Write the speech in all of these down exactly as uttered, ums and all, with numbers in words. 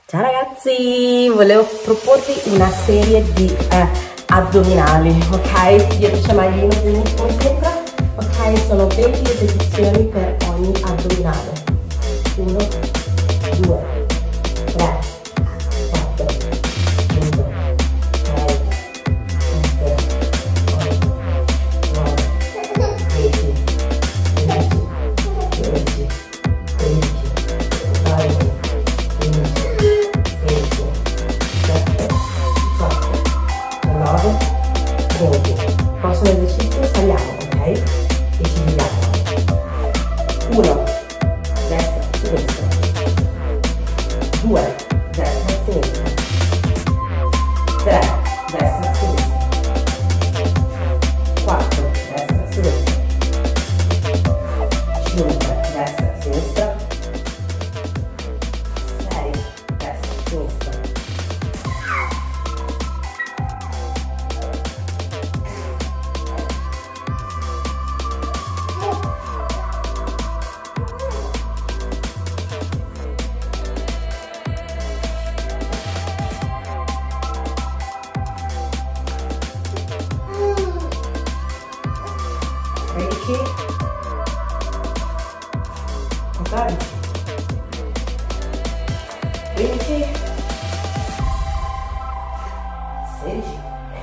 Ciao ragazzi, volevo proporvi una serie di eh, addominali, ok? Dietro c'è maglino, quindi come sempre, ok? Sono venti ripetizioni per ogni addominale. uno, due, tre, quattro, cinque, sei, sette, otto, nove, dieci, undici, dodici, tredici, quattordici, quindici, sedici, diciassette, diciotto, diciannove, venti. Prossimo esercizio saliamo, ok? E ci giriamo. uno, destra, sinistra. due, destra, sinistra. tre, destra, sinistra. quattro, destra, sinistra. cinque, destra, sinistra. sei, destra, sinistra. tredici, quattordici, quindici, sedici,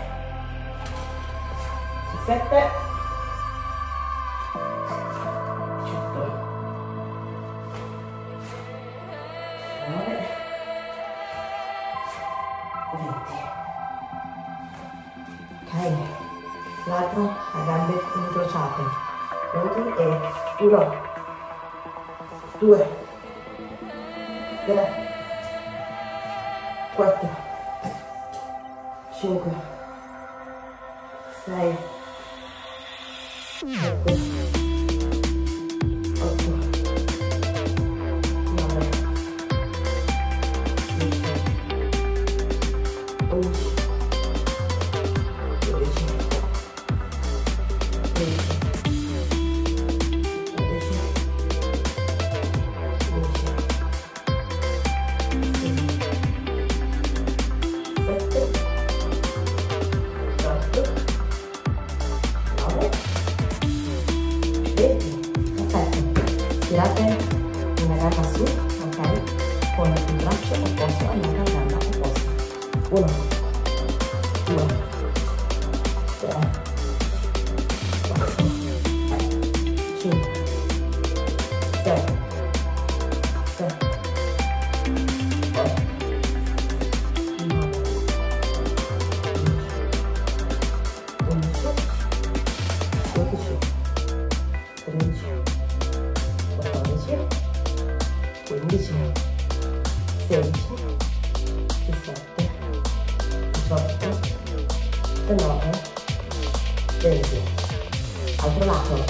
diciassette, diciotto, diciannove, venti. Ok, l'altro a gambe incrociate. Pronti? E uno, due, tre, quattro, cinque, sei, sette, otto, nove, dieci, undici, dodici, tredici, tirate una gamba su, ok? Con il braccio opposto all'altra gamba opposta. uno, due, tre, quattro, cinque, sei, sette, otto, nove, dieci, undici, dodici, tredici, quindici, sedici, diciassette, diciotto, diciannove, venti. Altro lato.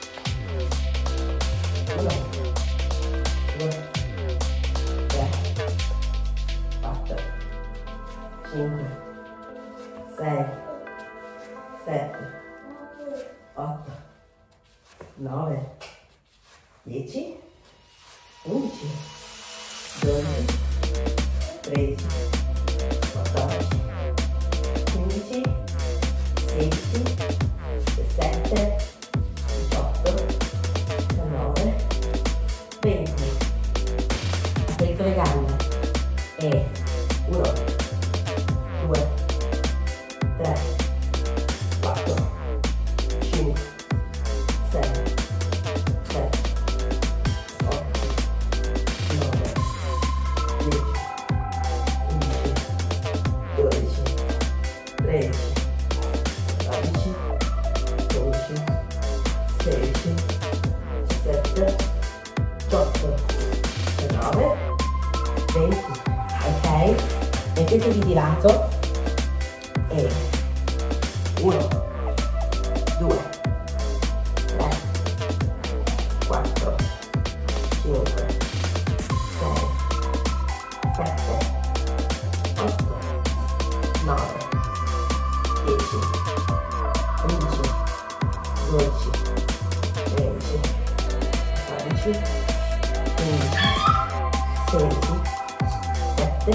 uno, due, tre, quattro, cinque, sei, sette, otto, nove, dieci, undici, dodici, tredici, quattordici, quindici, sedici, diciassette, diciotto, diciannove, venti. Aprite le gambe e uno, due, tre, quattro, cinque, sei, sette, otto, nove, dieci, undici, dodici, tredici, quattordici, quindici, sedici, diciassette, diciotto, diciannove, venti. Ok? Mettetevi di lato e uno, due, tre, quattro, cinque, sei, sette, otto, nove, dieci, undici, dodici, tredici, quattordici, quindici, sedici,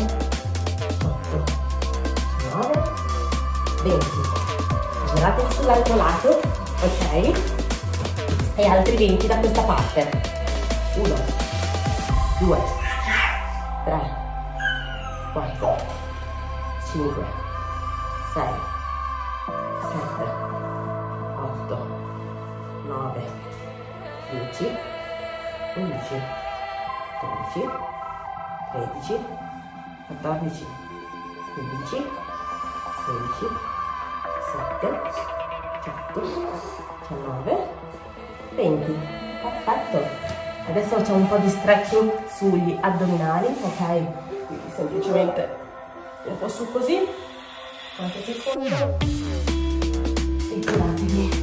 venti, giratevi sull'altro lato, ok? E altri venti da questa parte. uno, due, tre, quattro, cinque, sei, sette, otto, nove, dieci, undici, dodici, tredici, quattordici, quindici, sedici, diciassette, diciotto, diciannove, venti. Perfetto. Adesso facciamo un po' di stretching sugli addominali, ok? Quindi semplicemente un po' su così, qualche secondo, e giratevi.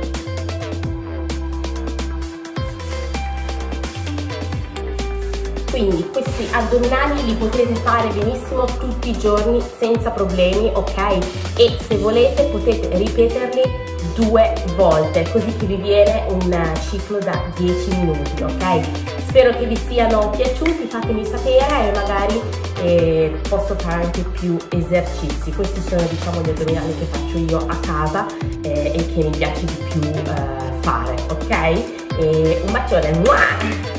Quindi questi addominali li potete fare benissimo tutti i giorni senza problemi, ok? E se volete potete ripeterli due volte, così che vi viene un ciclo da dieci minuti, ok? Spero che vi siano piaciuti, fatemi sapere e magari eh, posso fare anche più esercizi. Questi sono, diciamo, gli addominali che faccio io a casa eh, e che mi piace di più eh, fare, ok? E un bacione! Mua!